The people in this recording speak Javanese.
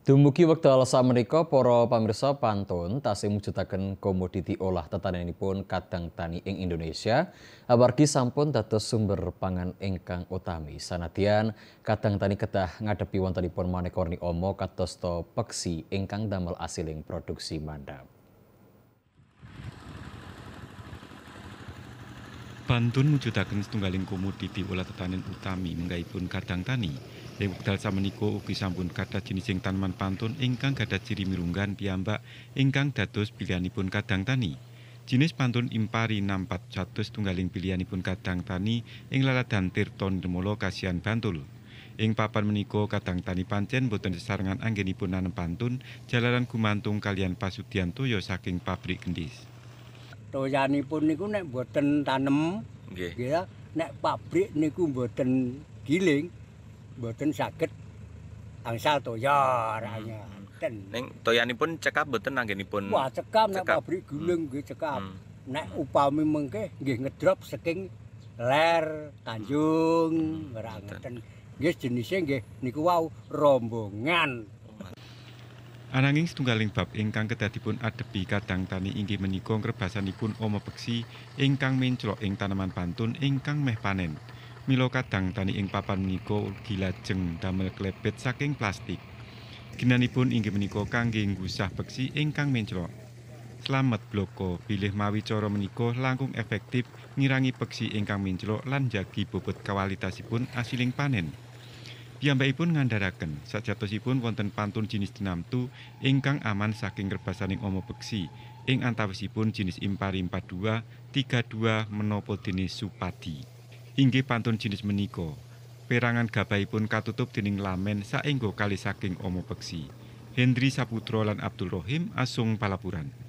Dumugi wekdal samenika para pamirsa pantun tasih mujudaken komoditi olah tetanenipun kadang tani ing Indonesia amargi sampun dados sumber pangan ingkang utami. Sanadyan kadang tani kedah ngadepi wontenipun maneka warni ama kadosta peksi ingkang damel asiling produksi mandhap. Pantun mujudaken setunggaling komoditi olah tetanen utami menggahipun kadang tani. Ing wekdal samenika ugi sampun kathah jinising tanaman pantun ingkang gadhah ciri mirunggan piyambak ingkang dados pilihanipun kadang tani. Jinis pantun impari nampat dados tunggaling pilihanipun kadang tani ing laladan Tirta Nirmala Kasihan Bantul. Ing papan menika kadang tani pancen boten sesarengan anggenipun nanem pantun jalaran gumantung kalian pasudyan toya saking pabrik gendhis. Toyanipun niku nek mboten tanem, Nggih. ya, nek pabrik niku mboten giling, mboten saged angsal toya ranya. Ning toyanipun cekap boten anggenipun. Wah, cekap nek cekap. pabrik giling nggih cekap. Hmm. Nek upami mengke nggih ngedrop saking ler Tanjung, ora ngeten. Nggih jenise nggih niku wau rombongan. Ananging setunggaling bab ingkang kedah dipun adepi kadang tani inggih menika ngrebasanipun ama peksi ingkang menclok ing tanaman pantun ingkang meh panen. Mila kadang tani ing papan menika ugi lajeng damel klepet saking plastik. Ginanipun inggih menika kangge nggusah peksi ingkang menclok. Slamet bloko bilih mawi cara menika langkung efektif ngirangi peksi ingkang menclok lan njagi bobot kualitasipun asiling panen. Piyambakipun ngandharaken sajatosipun wonten pantun jinis tinamtu ingkang aman saking rebasaning ama peksi ing antawisipun jinis impari 42, 32 menapa dene supadi. Inggih pantun jinis menika perangan gabahipun katutup dening lamen saengga kalih saking ama peksi. Hendri Saputra lan Abdul Rohim Asung Palapuran.